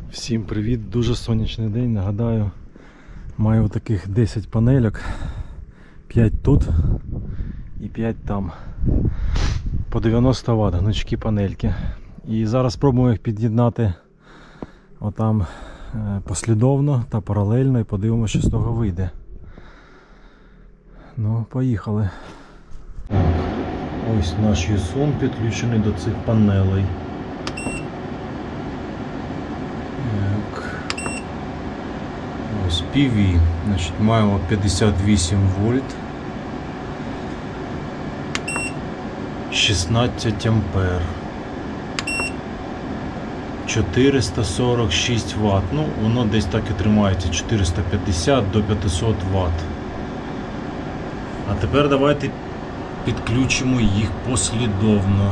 Всім привіт, дуже сонячний день, нагадаю, маю таких 10 панельок, 5 тут і 5 там, по 90 Вт, гнучкі панельки. І зараз спробуємо їх під'єднати отам послідовно та паралельно і подивимося, що з того вийде. Ну, поїхали. Ось наш Юсун підключений до цих панелей. Ось PV, значить, маємо 58 вольт, 16 ампер, 446 Вт, ну воно десь так і тримається, 450 до 500 Вт. А тепер давайте підключимо їх послідовно.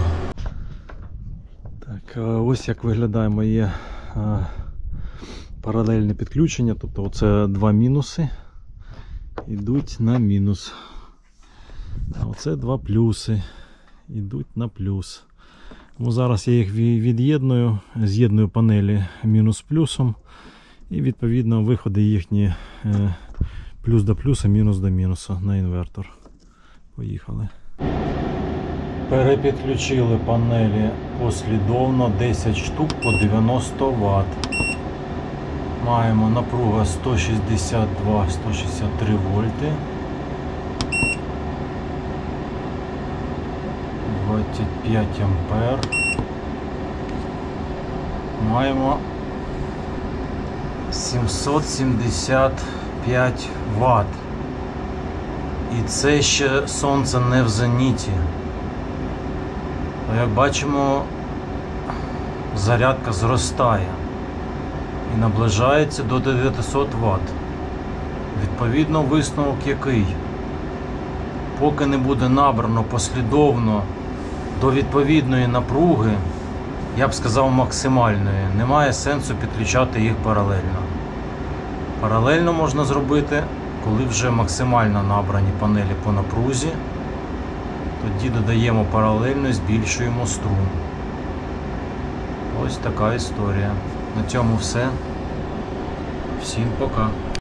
Так, ось як виглядає моє паралельне підключення, тобто оце два мінуси йдуть на мінус, а оце два плюси йдуть на плюс. Ну, зараз я їх від'єдную, з'єдную панелі мінус плюсом і відповідно виходи їхні плюс до плюса, мінус до мінуса на інвертор. Поїхали. Перепідключили панелі послідовно, 10 штук по 90 Вт. Маємо напруга 162-163 вольти, 25 ампер. Маємо 775 Вт. І це ще сонце не в зеніті. Як бачимо, зарядка зростає і наближається до 900 Вт. Відповідно, висновок який? Поки не буде набрано послідовно до відповідної напруги, я б сказав максимальної, немає сенсу підключати їх паралельно. Паралельно можна зробити, коли вже максимально набрані панелі по напрузі, тоді додаємо паралельно і збільшуємо струм. Ось така історія. На цьому все. Всім пока.